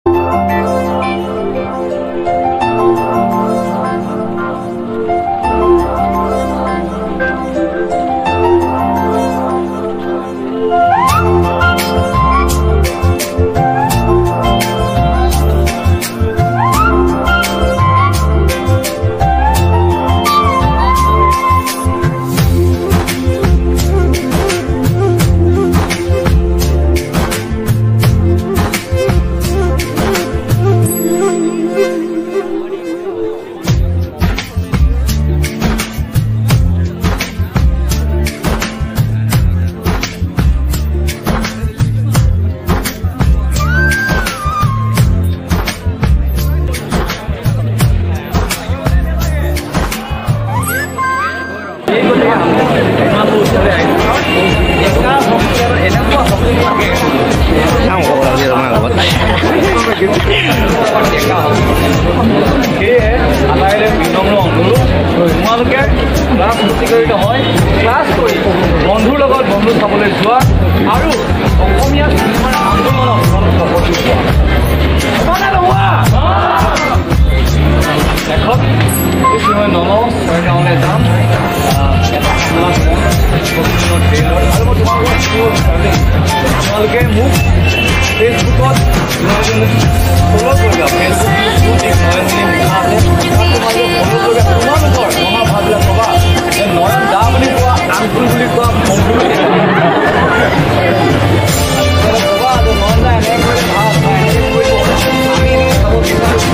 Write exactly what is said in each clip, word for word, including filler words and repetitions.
বন্ধুৰ লগত বন্ধু চাবলৈ যোৱা আৰু অসমীয়া চিনেমাৰ আন্দোলনত সপোন পোৱা এখন মই নলওঁ গাঁৱলৈ যাম তোমালোকে মোক ফেচবুকত ফ'ল' কৰিবা ফেচবুক নয়ন নিলিম আছে তোমালোকে ফ'ল' কৰিবা তোমালোকৰ মনৰ ভাৱবিলাক ক'বা যে নয়ন দা বুলি কোৱা আংকুল বুলি কোৱা বন্ধু বুলি ক'বা যে নয়ন দা এনেকৈ কৰি ভাল বা এনেকৈ কৰিব আমি এনেকৈ চাব বিচাৰোঁ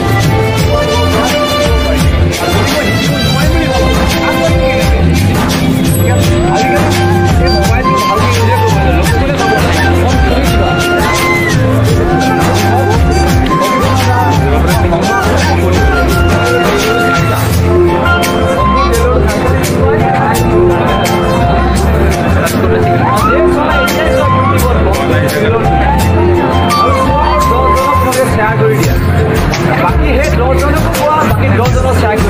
বাকি সেই দহজনকো কোৱা বাকি দহজনক চাই